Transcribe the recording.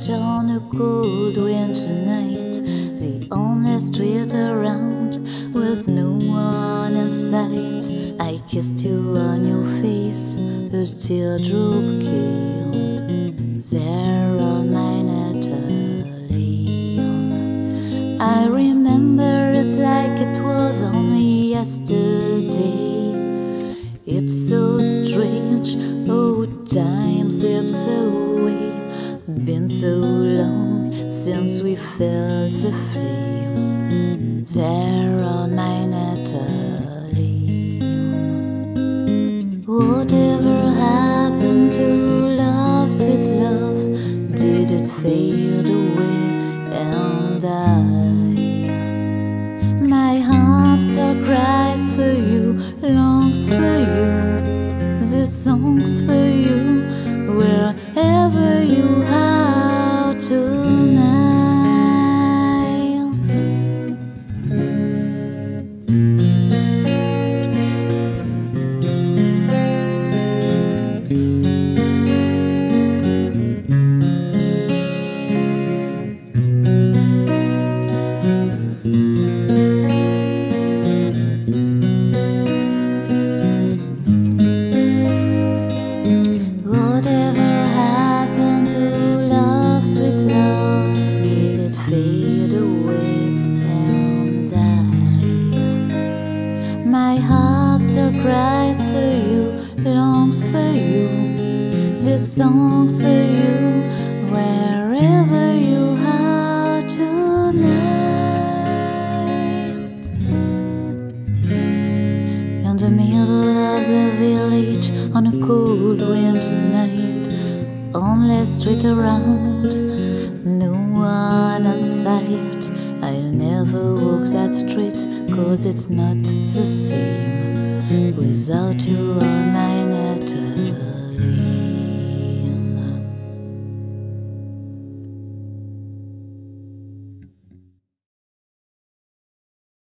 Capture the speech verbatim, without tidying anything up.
out on a cold winter night, the only street around with no one in sight. I kissed you on your face, a teardrop came there on Minetta Lane. I remember it like it was only yesterday. It's so strange, oh, time slips away. Been so long since we felt the flame there on Minetta Lane. Whatever happened to love, sweet love? Did it fade away and die? My heart still cries for you, longs for you. This song's for you, wherever you are tonight. Whatever happened to love, sweet love? Did it fade away and die? My heart still cries for you, longs for you. This song's for you, wherever you are tonight. In the middle of the village, on a cold winter night, only street around, no one in sight. I'll never walk that street, cause it's not the same without you on my